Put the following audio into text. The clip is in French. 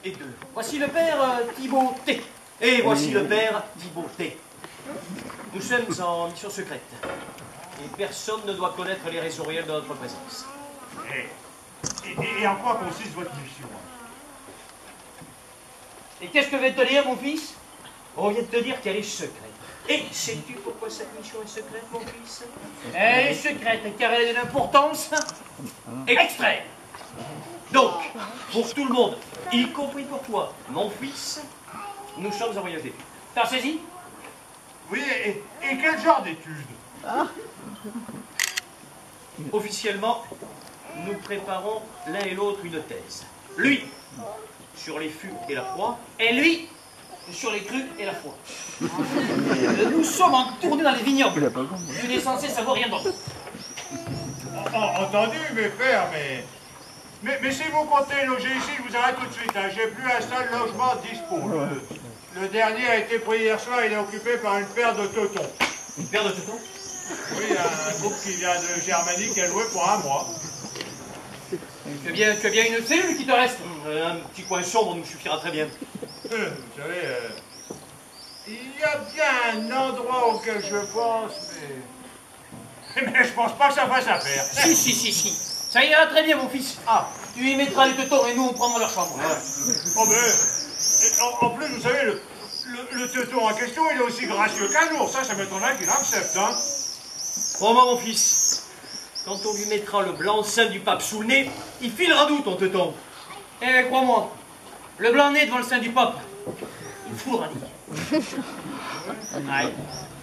et 2. Voici le père Thibaut T. Et voici le père Thibaut T. Nous sommes en mission secrète. Et personne ne doit connaître les raisons réelles de notre présence. Et en quoi consiste votre mission? Et qu'est-ce que je vais te dire, mon fils? On vient de te dire qu'elle est secrète. Et sais-tu pourquoi cette mission est secrète, mon fils? Elle est secrète car elle est d'une importance extrême. Donc, pour tout le monde, y compris pour toi, mon fils, nous sommes en voyage d'études. T'as saisi? Oui, et quel genre d'études? Officiellement, nous préparons l'un et l'autre une thèse. Lui, sur les fûts et la proie, et lui, sur les crues et la foi. Nous sommes en tournée dans les vignobles. Tu n'es censé savoir rien d'autre. Entendu, mes frères, mais si vous comptez loger ici, je vous arrête tout de suite. Hein. J'ai plus un seul logement dispo. Le dernier a été pris hier soir, il est occupé par une paire de teutons. Une paire de teutons? Oui, un groupe qui vient de Germanie qui a loué pour 1 mois. Tu as bien une cellule qui te reste? Un petit coin sombre nous suffira très bien. Vous savez, il y a bien un endroit auquel je pense, mais je pense pas que ça fasse affaire. Si. Ça ira très bien, mon fils. Ah, tu y mettras les teutons et nous, on prendra leur chambre. Ouais. Oh, mais, en plus, vous savez, le teuton en question, il est aussi gracieux qu'un ours. Ça m'étonnerait qu'il accepte, hein. Crois-moi, mon fils, quand on lui mettra le blanc-seing du pape sous le nez, il filera d'où ton teuton? Eh, crois-moi, le blanc-nez devant le sein du pape, il foudra dire. Ouais.